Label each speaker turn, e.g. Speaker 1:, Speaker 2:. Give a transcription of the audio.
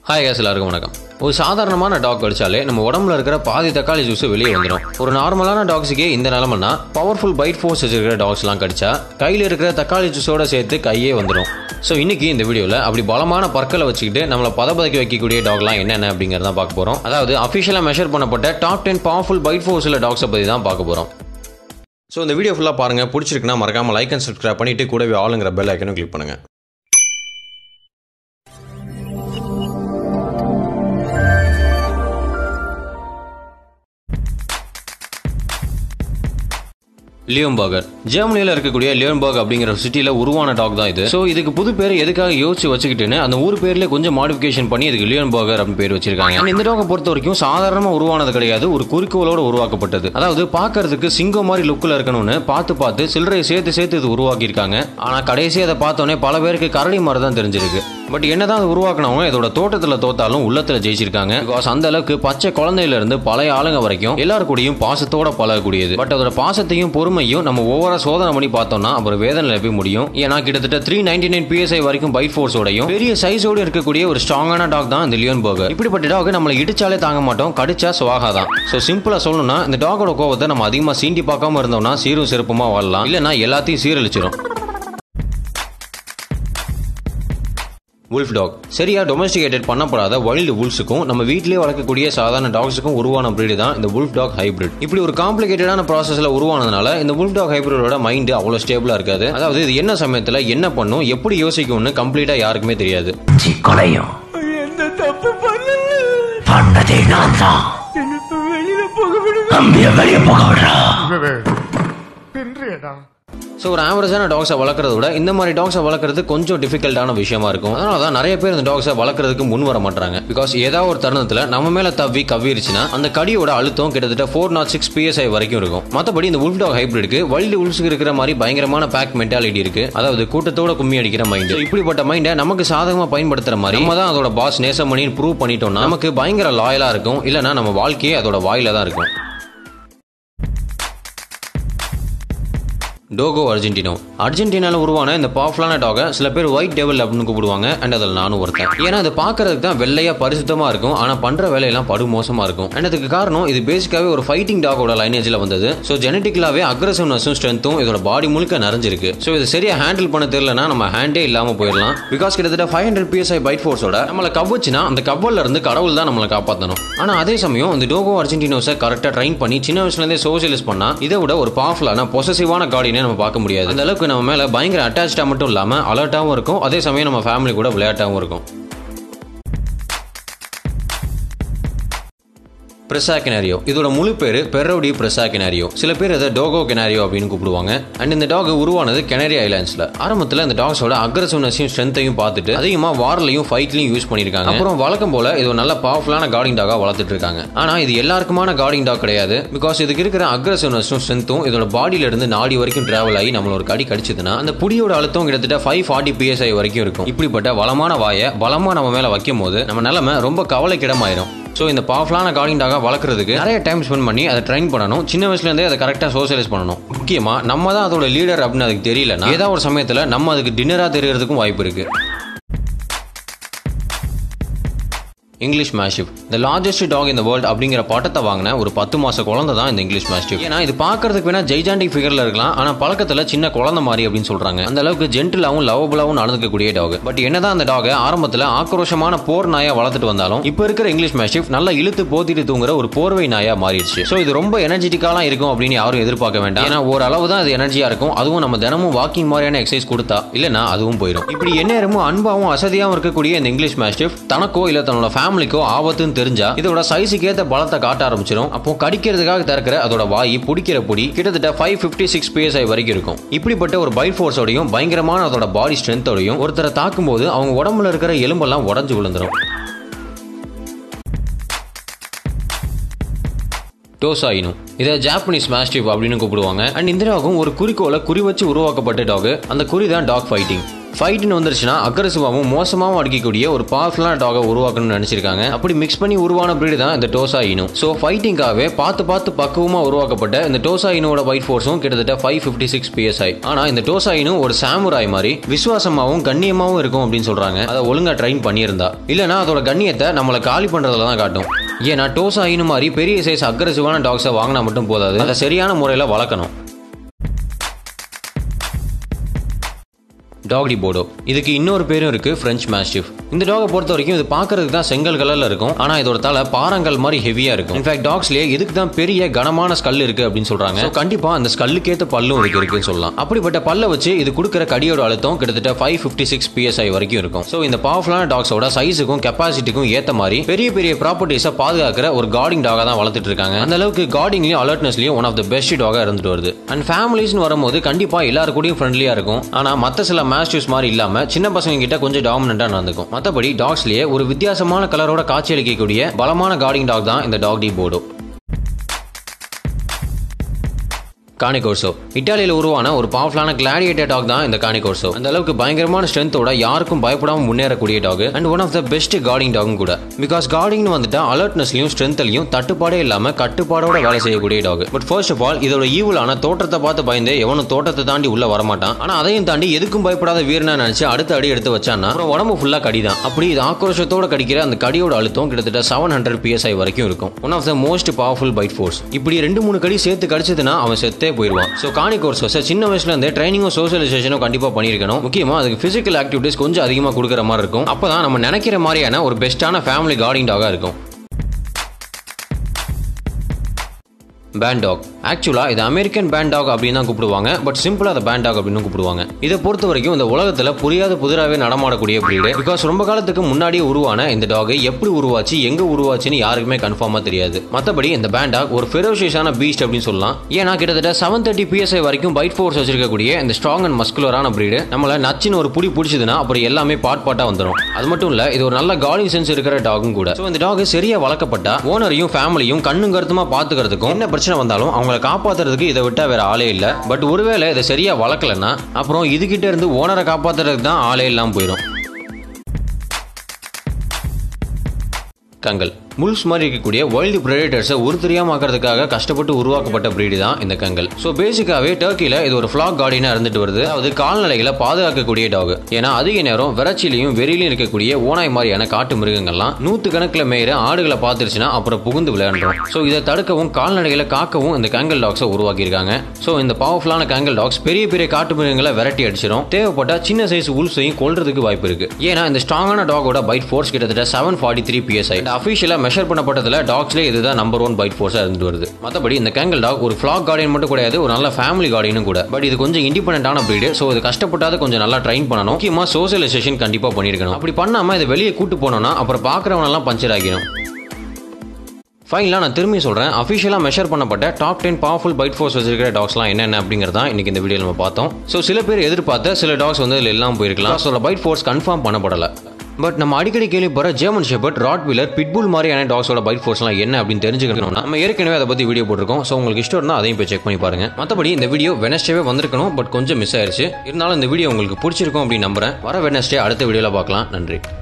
Speaker 1: Hi guys, எல்லாருக்கும் வணக்கம். ஒரு சாதாரணமான டாக் கடிச்சாலே நம்ம உடம்புல இருக்கிற பாதி தக்காளி ஜூஸ் வெளியே வந்துடும். ஒரு நார்மலான டாக்ஸுக்கே இந்த நிலமன்னா பவர்ஃபுல் பைட் ஃபோர்ஸ் வச்சிருக்கிற டாக்ஸ்லாம் கடிச்சா கையில் இருக்கிற தக்காளி ஜூஸோட சேர்த்து கையே வந்துடும். ஸோ இன்னைக்கு இந்த வீடியோவில் அப்படி பலமான பற்களை வச்சுக்கிட்டு நம்மளை பதப்பதைக்க வைக்கக்கூடிய டாக்லாம் என்னென்ன அப்படிங்கிறதான் பார்க்க போகிறோம். அதாவது அஃபிஷியலாக மெஷர் பண்ணப்பட்ட டாப் 10 பவர்ஃபுல் பைட் ஃபோர்ஸில் டாக்ஸை பற்றி தான் பார்க்க போகிறோம். ஸோ இந்த வீடியோ ஃபுல்லாக பாருங்கள். பிடிச்சிருக்குன்னா மறக்காமல் லைக் அண்ட் சப்ஸ்கிரைப் பண்ணிவிட்டு கூடவே ஆளுங்கிற பெல் ஐக்கனும் கிளிக் பண்ணுங்கள். லியோன்பர்கர் ஜெர்மனியில் இருக்கக்கூடிய லியோன்பர்க் அப்படிங்கிற சிட்டியில் உருவான டாக் தான் இது. ஸோ இதுக்கு புது பேர் எதுக்காக யோசிச்சு வச்சுக்கிட்டுன்னு அந்த ஊர் பேர்ல கொஞ்சம் மாடிஃபிகேஷன் பண்ணி இதுக்கு லியோன்பர்கர் அப்படின்னு பேர் வச்சிருக்காங்க. இந்த டாகை பொறுத்த வரைக்கும் சாதாரணமாக உருவானது கிடையாது, ஒரு குறிக்கோளோட உருவாக்கப்பட்டது. அதாவது பார்க்கறதுக்கு சிங்கம் மாதிரி லுக்கில் இருக்கணும்னு பார்த்து சில்லறையை சேர்த்து இது உருவாக்கி இருக்காங்க. ஆனால் கடைசி அதை பார்த்தோன்னே பல பேருக்கு கரடி மாதிரி தான் தெரிஞ்சிருக்கு. பட் என்னதான் அது உருவாக்கினவங்க இதோட தோட்டத்தில் தோத்தாலும் உள்ளத்துல ஜெயிச்சிருக்காங்க. பிகாஸ் அந்த அளவுக்கு பச்சை குழந்தையில இருந்து பழைய ஆளுங்க வரைக்கும் எல்லாரு கூடயும் பாசத்தோட பழகக்கூடியது. பட் அதோட பாசத்தையும் பொறுமையும் நம்ம ஓவரா சோதனை பண்ணி பார்த்தோம்னா அப்புறம் வேதனை போய் முடியும். ஏன்னா கிட்டத்தட்ட 399 PSI வரைக்கும் பைட் ஃபோர்ஸோடையும் பெரிய சைஸோடு இருக்கக்கூடிய ஒரு ஸ்ட்ராங்கான டாக் தான் இந்த லியோன்பர்கர். இப்படிப்பட்ட டாக் நம்மளை இடிச்சாலே தாங்க மாட்டோம், கடிச்சா சுவாகா தான். ஸோ சிம்பிளா சொல்லணும்னா இந்த டாகோட கோவத்தை நம்ம அதிகமாக சீண்டி பார்க்காம இருந்தோம்னா சீரும் சிறப்புமா வாழலாம், இல்லைன்னா எல்லாத்தையும் சீரழிச்சிடும். வுல்ஃப் டாக் சரியா டொமஸ்டிகேட்டட் பண்ணப்படாத வைல்டு வுல்ஃப்ஸுக்கும் நம்ம வீட்டிலேயே வளர்க்கக்கூடிய சாதாரண டாக்ஸுக்கும் உருவான பிரீடு தான் இந்த வுல்ஃப் டாக் ஹைபிரிட். இப்படி ஒரு காம்ப்ளிகேட்டடான ப்ராசஸ்ல உருவானதுனால இந்த வுல்ஃப் டாக் ஹைபிரிடோட மைண்ட் அவ்வளோ ஸ்டேபிளா இருக்காது. அதாவது இது என்ன சமயத்தில் என்ன பண்ணும், எப்படி யோசிக்கும்னு கம்ப்ளீட்டா யாருக்குமே தெரியாது. ஸோ ஒரு ஆவரேஜான டாக்ஸை வளர்க்குறத விட இந்த மாதிரி டாக்ஸை வளர்க்குறது கொஞ்சம் டிஃபிகல்ட்டான விஷயமா இருக்கும். அதனால தான் நிறைய பேர் இந்த டாக்ஸை வளர்க்குறதுக்கு முன் வர மாட்டாங்க. பிகாஸ் ஏதாவது ஒரு தருணத்தில் நம்ம மேலே கவ்விருச்சுன்னா அந்த கடியோட அழுத்தம் கிட்டத்தட்ட 406 PSI வரைக்கும் இருக்கும். மற்றபடி இந்த வுல்ஃப் டாக் ஹைபிரிட்க்கு வைல்டு வுல்ஃப்ஸ்க்கு இருக்கிற மாதிரி பயங்கரமான பேக் மென்டாலிட்டி இருக்கு. அதாவது கூட்டத்தோட கும்மி அடிக்கிற மைண்ட். இப்படிப்பட்ட மைண்டை நமக்கு சாதகமாக பயன்படுத்துற மாதிரி நம்ம தான் அதோட பாஸ் நேசம் பண்ணி ப்ரூவ் பண்ணிட்டோம்னா நமக்கு பயங்கர லாயலா இருக்கும், இல்லைன்னா நம்ம வாழ்க்கையே அதோட வாயில தான் இருக்கும். டோகோ அர்ஜென்டினோ அர்ஜென்டினால உருவான இந்த பவர்ஃபுல்லான டாகை சில பேர் ஒயிட் டெவில் அப்படின்னு கூப்பிடுவாங்க. அண்ட் அதில் நானும் ஒருத்தன். ஏன்னா அது பார்க்கறதுக்கு தான் வெள்ளையா பரிசுத்தமா இருக்கும், ஆனால் பண்ற வேலையெல்லாம் படு மோசமா இருக்கும். அண்ட் அதுக்கு காரணம் இது பேசிக்காவே ஒரு ஃபைட்டிங் டாகோட லைனேஜ்ல வந்தது. ஸோ ஜெனட்டிக்கலாவே அக்ரெசிவ்னஸும் ஸ்ட்ரென்த்தும் இதோட பாடி முழுக்க நிறைஞ்சிருக்கு. ஸோ இது சரியா ஹேண்டில் பண்ண தெரியலனா நம்ம ஹேண்டே இல்லாம போயிடலாம். பிகாஸ் கிட்டத்தட்ட 500 PSI பைட் ஃபோர்ஸோட நம்மளை கவ்வுச்சுன்னா அந்த கவ்வல்ல இருந்து கடவுள் தான் நம்மளை காப்பாற்றணும். ஆனால் அதே சமயம் இந்த டோகோ அர்ஜென்டினோஸை கரெக்டாக ட்ரைன் பண்ணி சின்ன வயசுல இருந்தே சோசியலைஸ் பண்ணா இதை விட ஒரு பவர்ஃபுல்லான பொசசிவான கார்டினை நம்ம பார்க்க முடியாது. அந்த அளவுக்கு நம்ம மேல பயங்கர அட்டாச்சா மட்டும் இல்லாம அலர்ட்டாவும் இருக்கும், அதே சமயம் நம்ம ஃபேமிலி கூட விளையாட்டாவும் இருக்கும். பிரசா கெனாரியோ இதோட முழு பேரு பெரோடி பிரசா கெனாரியோ. சில பேர் அதை டோகோ கெனாரியோ அப்படின்னு கூப்பிடுவாங்க. அண்ட் இந்த டாக் உருவானது கெனரி ஐலாண்ட்ஸ்ல. ஆரம்பத்தில் இந்த டாக்ஸோட அக்ரெசிவ்னஸையும் ஸ்ட்ரென்த்தையும் பார்த்துட்டு அதிகமா வார்லையும் ஃபைட்லையும் யூஸ் பண்ணிருக்காங்க. அப்புறம் வழக்கம் போல இது நல்ல பவர்ஃபுல்லான கார்டிங் டாகா வளர்த்துட்டு இருக்காங்க. ஆனா இது எல்லாருக்குமான கார்டிங் டாக் கிடையாது. பிகாஸ் இதுக்கு இருக்கிற அக்ரெசிவ்னஸும் ஸ்ட்ரென்த்தும் இதோட பாடியில இருந்து நாடி வரைக்கும் டிராவல் ஆகி நம்மள ஒரு கடி கடிச்சதுன்னா அந்த புடியோட அழுத்தம் கிட்டத்தட்ட 540 PSI வரைக்கும் இருக்கும். இப்படிப்பட்ட வளமான வாயை பலமா நம்ம மேல வைக்கும் போது நம்ம நிலைமை ரொம்ப கவலைக்கிடமாயிரும். ஸோ இந்த பவர்ஃபுல்லான கார்டிங் டாகா வளர்க்குறதுக்கு நிறைய டைம் ஸ்பெண்ட் பண்ணி அதை ட்ரைன் பண்ணணும். சின்ன வயசுலேருந்தே அதை கரெக்டாக சோசியலைஸ் பண்ணணும். முக்கியமாக நம்ம தான் அதோட லீடர் அப்படின்னு அதுக்கு தெரியலன்னா ஏதாவது ஒரு சமயத்தில் நம்ம அதுக்கு டின்னராக தெரியறதுக்கும் வாய்ப்பு இருக்கு. English mastiff the largest dog in the world அப்படிங்கிற பட்டத்தை வாங்கின ஒரு 10 மாச குழந்தை தான் இந்த இங்கிலீஷ் மேஸ்டிஃப். ஏன்னா இது பார்க்கறதுக்கு வேணா ஜெய்ஜாண்டிக் ஃபிகர்ல இருக்கலாம், ஆனா பழக்கத்துல சின்ன குழந்தை மாதிரி அப்படின்னு சொல்றாங்க. அந்த அளவுக்கு ஜென்டிலாவும் லவபிளாவும் நடந்துக்கக்கூடிய டாக். பட் என்னதான் அந்த டாக் ஆரம்பத்துல ஆக்ரோஷமான போர் நாயா வளர்த்துட்டு வந்தாலும் இப்ப இருக்கிற இங்கிலீஷ் மேஸ்டிஃப் நல்லா இழுத்து போத்திட்டு தூங்குற ஒரு போர்வை நாயா மாறிடுச்சு. ஸோ இது ரொம்ப எனர்ஜெட்டிக்காலாம் இருக்கும் அப்படின்னு யாரும் எதிர்பார்க்க வேண்டாம். ஏன்னா ஒரு அளவு தான் அது எனர்ஜியா இருக்கும். அதுவும் நம்ம தினமும் வாக்கிங் மாதிரியான எக்ஸசைஸ் கொடுத்தா, இல்லைன்னா அதுவும் போயிடும். இப்படி எந்நேரமும் அன்பாவும் அசதியாவும் இருக்கக்கூடிய இந்த இங்கிலீஷ் மேஸ்டிஃப் தனக்கோ இல்ல தன்னோட ஃபேமிலிக்கோ ஆபத்துன்னு தெரிஞ்சா இதோட சைஸுக்கு ஏற்ற பலத்தை காட்ட ஆரம்பிச்சிடும். அப்போ கடிக்கிறதுக்காக திறக்கிற அதோட வாய் பிடிக்கிற பொடி கிட்டத்தட்ட 556 PSI வரைக்கும் இருக்கும். இப்படிப்பட்ட ஒரு பைட் ஃபோர்ஸோடையும் பயங்கரமான அதோட பாடி ஸ்ட்ரென்த்தோடையும் ஒருத்தரை தாக்கும் போது அவங்க உடம்புல இருக்கிற எலும்பெல்லாம் உடஞ்சு விழுந்துடும். டோசாயினு இதை ஜாப்பனீஸ் மேஸ்டிஃப் அப்படின்னு கூப்பிடுவாங்க. அண்ட் இந்த டாகும் ஒரு குறிக்கோளை குறி வச்சு உருவாக்கப்பட்ட டாக். அந்த குறி தான் டாக் ஃபைட்டிங். ஃபைட்னு வந்துருச்சுன்னா அக்ரெசிவாவும் மோசமாவும் அடிக்கக்கூடிய ஒரு பவர்ஃபுல்லான டாகை உருவாக்கணும்னு நினைச்சிருக்காங்க. அப்படி மிக்ஸ் பண்ணி உருவான பிரீடு தான் இந்த டோசா இனு. ஸோ ஃபைட்டிங்காகவே பார்த்து பக்குவமா உருவாக்கப்பட்ட இந்த டோசா இனோட பைட் ஃபோர்ஸும் கிட்டத்தட்ட 556 PSI. ஆனா இந்த டோசா இனு ஒரு சாமுராய் மாதிரி விசுவாசமாவும் கண்ணியமாவும் இருக்கும் அப்படின்னு சொல்றாங்க. அதை ஒழுங்கா ட்ரெயின் பண்ணியிருந்தா, இல்லைன்னா அதோட கண்ணியத்தை நம்மளை காலி பண்றதுல தான் காட்டும். ஏன்னா டோசா இனு மாதிரி பெரிய சைஸ் அக்ரெசிவான டாக்ஸை வாங்கினா மட்டும் போதாது, அதை சரியான முறையில் வளர்க்கணும். டாக் டி போர்டோ, இதுக்கு இன்னொரு பேரும் இருக்கு, பிரெஞ்ச் மாஸ்டிஃப். இந்த டாகை பொறுத்த வரைக்கும் இது பார்க்கறதுக்கு தான் செங்கல் கலர்ல இருக்கும், ஆனா இதோட தலை பாறாங்கல் மாதிரி ஹெவியா இருக்கும். இன்ஃபேக்ட் டாக்ஸ்லயே இதுக்கு தான் பெரிய கனமான ஸ்கல் இருக்கு அப்படின்னு சொல்றாங்க. கண்டிப்பா அந்த ஸ்கல்லுக்கு ஏத்த பல்லும் இருக்குன்னு சொல்லலாம். அப்படிப்பட்ட பல்ல வச்சு இது கொடுக்குற கடியோட அழுத்தம் கிட்டத்தட்ட 556 PSI வரைக்கும் இருக்கும். ஸோ இந்த பவர்ஃபுல்லான டாக்ஸோட சைஸுக்கும் கெப்பாசிட்டிக்கும் ஏத்த மாதிரி பெரிய பெரிய ப்ராப்பர்ட்டிஸை பாதுகாக்கிற ஒரு கார்டிங் டாகா தான் வளர்த்துட்டு இருக்காங்க. அந்த அளவுக்கு கார்டிங்லயும் அலர்ட்னஸ்லயும் ஒன் ஆஃப் த பெஸ்ட் டாகா இருந்துட்டு வருது. அண்ட் ஃபேமிலிஸ்னு வரும்போது கண்டிப்பா எல்லாரு கூடயும் ஃப்ரெண்ட்லியா இருக்கும். ஆனா மத்த சில மாஸ்டிஃப்ஸ் மாதிரி இல்லாம சின்ன பசங்க கிட்ட கொஞ்சம் டாமினண்டா நடந்துக்கும். மத்தபடி டாக்ஸ்லயே ஒரு வித்தியாசமான கலரோட காட்சியளிக்கக்கூடிய பலமான கார்டிங் டாக் தான் இந்த டாக் டி போர்டோ. கானிகோர்சோ, இட்டாலியில் உருவான ஒரு பவர்ஃபுல்லான கிளாடியேட்டர் டாக் தான் இந்த கானிகோர்சோ. அந்த அளவுக்கு பயங்கரமான ஸ்ட்ரென்த்தோட யாருக்கும் பயப்படாம முன்னேறக்கூடிய dog and one of the best guarding டாகும் கூட. பிகாஸ் கார்டிங்னு வந்துட்டா அலர்ட்னஸ்லயும் ஸ்ட்ரென்த்லயும் தட்டுப்பாடே இல்லாம கட்டுப்பாடோட வேலை செய்யக்கூடிய dog. But first of all இதோட ஈவலான தோற்றத்தை பார்த்து பயந்து எவனும் தோட்டத்தை தாண்டி உள்ள வரமாட்டான். ஆனா அதையும் தாண்டி எதுக்கும் பயப்படாத வீரனா நினைச்சு அடுத்த அடி எடுத்து வச்சான்னா அப்புறம் உடம்பு ஃபுல்லா கடிதான். அப்படி இது ஆக்ரோஷத்தோட கடிக்கிற அந்த கடியோட அழுத்தம் கிட்டத்தட்ட 700 PSI வரைக்கும் இருக்கும். One of the most powerful bite force. இப்படி 2-3 கடி சேர்த்து கடிச்சதுன்னா அவன் செத்தே போயிடுவான். ஸோ கானிகோர்சோஸை சின்ன வயசுல இருந்தே ட்ரைனிங்கும் சோசியலைசேஷனும் கண்டிப்பா பண்ணியிருக்கணும். முக்கியமா அதுக்கு பிசிக்கல் ஆக்டிவிட்டிஸ் கொஞ்சம் அதிகமாக கொடுக்குற மாதிரி இருக்கும். அப்பதான் நம்ம நினைக்கிற மாதிரியான ஒரு பெஸ்டான ஃபேமிலி கார்டிங் டாகா இருக்கும். Bandog. ஆக்சுவலா இது அமெரிக்கன் பேண்ட் டாக் அப்படின்னு தான் கூப்பிடுவாங்க. பட் சிம்பிளா அதை பேண்ட் டாக் அப்படின்னு கூப்பிடுவாங்க. இதை பொறுத்த வரைக்கும் இந்த உலகத்துல புரியாத புதிராவே நடமாடக்கூடிய பிரீடு. பிகாஸ் ரொம்ப காலத்துக்கு முன்னாடியே உருவான இந்த டாக் எப்படி உருவாச்சு, எங்க உருவாச்சுன்னு யாருக்குமே கன்ஃபார்மா தெரியாது. மற்றபடி இந்த பேண்ட் டாக் ஒரு ஃபெரோஷியஸான பீஸ்ட் அப்படின்னு சொல்லலாம். ஏன்னா கிட்டத்தட்ட 730 PSI வரைக்கும் பைட் ஃபோர்ஸ் வச்சிருக்கக்கூடிய இந்த ஸ்ட்ராங் அண்ட் மஸ்குலரான பிரீடு நம்மள நச்சுன்னு ஒரு புடி பிடிச்சதுன்னா அப்புறம் எல்லாமே பாட்டா வந்துடும். அது மட்டும் இல்ல, இது ஒரு நல்ல கார்டிங் சென்ஸ் இருக்கிற டாகும் கூட. ஸோ இந்த டாக் சரியா வளர்க்கப்பட்டா ஓனரையும் ஃபேமிலியும் கண்ணும் கருத்துமா பாத்துக்கிறதுக்கும் என்ன பிரச்சனை வந்தாலும் அவங்களை காப்பாத்துறதுக்கு இதை விட்டா வேற ஆளே இல்ல. பட் ஒருவேளை இதை சரியா வளர்க்கலன்னா அப்புறம் இதுகிட்ட இருந்து ஓனரை காப்பாத்துறதுக்கு தான் ஆளே இல்லாம போயிடும். கங்கல். முல்ஸ் மாதிரி இருக்கக்கூடிய வைல்டு பிரெடேட்டர்ஸை உருத்தெரியாமாக்கிறதுக்காக கஷ்டப்பட்டு உருவாக்கப்பட்ட பிரீடு தான் இந்த கங்கல். ஸோ பேசிக்காவே டர்க்கில இது ஒரு ஃபிளாக் கார்டினா இருந்துட்டு வருது. அதாவது கால்நடைகளை பாதுகாக்கக்கூடிய டாக். ஏன்னா அதிக நேரம் விரச்சிலையும் வெறியிலையும் இருக்கக்கூடிய ஓனாய் மாதிரியான காட்டு மிருகங்கள்லாம் 100 கணக்கில் மேயிற ஆடுகளை பார்த்துருச்சுன்னா அப்புறம் புகுந்து விளையாடுறோம். ஸோ இதை தடுக்கவும் கால்நடைகளை காக்கவும் இந்த கேங்கல் டாக்ஸை உருவாக்கியிருக்காங்க. ஸோ இந்த பவர்ஃபுல்லான கேங்கல் டாக்ஸ் பெரிய பெரிய காட்டு மிருகங்களை விரட்டி அடிச்சிடும். தேவைப்பட்டா சின்ன சைஸ் உல்ஸையும் கொல்றதுக்கு வாய்ப்பு இருக்கு. ஏன்னா இந்த ஸ்ட்ராங்கான டாகோட பைட் ஃபோர்ஸ் கிட்டத்தட்ட 743 PSI. அஃபிஷியலா மெஷர் பண்ணப்பட்டதுல டாக்ஸ்ல இதுதான் நம்பர் 1 பைட் ஃபோர்ஸா இருந்து வருது. மற்றபடி இந்த கேங்கல் டாக் ஒரு ஃபிளாக் கார்டியன் மட்டும் கிடையாது, ஒரு நல்ல ஃபேமிலி கார்டியனும் கூட. பட் இது கொஞ்சம் இண்டிபெண்டன்டான பிரீடு. ஸோ இது கஷ்டப்பட்டாத கொஞ்சம் நல்லா ட்ரைன் பண்ணணும். முக்கியமா சோசியலைசேஷன் கண்டிப்பா பண்ணிருக்கணும். அப்படி பண்ணாம இதை வெளியே கூட்டு போனோம்னா அப்புறம் பாக்குறவனெல்லாம் பஞ்சர் ஆகிடும். ஃபைனலாக நான் திரும்பி சொல்கிறேன், அஃபிஷியலாக மெஷர் பண்ணப்பட்ட டாப் 10 பவர்ஃபுல் பைட் ஃபோர்ஸ் வச்சிருக்கிற டாக்ஸ்லாம் என்னென்ன அப்படிங்கிறதான் இன்னைக்கு இந்த வீடியோவில் நம்ம பார்த்தோம். ஸோ சில பேர் எதிர்பார்த்த சில டாக்ஸ் வந்து இதில் எல்லாம் போயிருக்கலாம். ஸோ பைட் ஃபோர்ஸ் கன்ஃபார்ம் பண்ணப்படலை. பட் நம்ம அடிக்கடி கேள்விப்படுற ஜெர்மன் ஷெப்பர்ட், ராட்வீலர், பிட்புல் மாதிரியான டாக்ஸோட பைட் ஃபோர்ஸ்லாம் என்ன அப்படின்னு தெரிஞ்சுக்கணும்னா நம்ம ஏற்கனவே அதை பற்றி வீடியோ போட்டிருக்கோம். ஸோ உங்களுக்கு இஷ்டம் இருந்தால் அதையும் போய் செக் பண்ணி பாருங்க. மற்றபடி இந்த வீடியோ வெனஸ்டேவே வந்திருக்கணும், பட் கொஞ்சம் மிஸ் ஆயிருச்சு. இருந்தாலும் இந்த வீடியோ உங்களுக்கு பிடிச்சிருக்கும் அப்படின்னு நம்புறேன். வர வெனஸ்டே அடுத்த வீடியோவில் பார்க்கலாம். நன்றி.